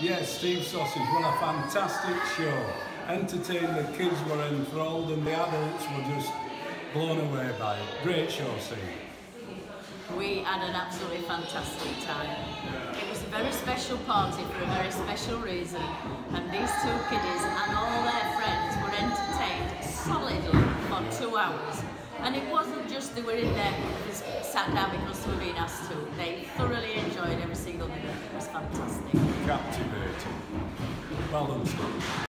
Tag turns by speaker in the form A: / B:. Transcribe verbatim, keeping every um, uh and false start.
A: Yes, Steve Sausage, what a fantastic show. Entertained, the kids were enthralled and the adults were just blown away by it. Great show, Steve.
B: We had an absolutely fantastic time. It was a very special party for a very special reason, and these two kiddies and all their friends were entertained solidly for two hours. And it wasn't just they were in there, just sat down because they were being asked to. They thoroughly enjoyed every single minute. It was fantastic.
A: Captivating. Well done, Steve.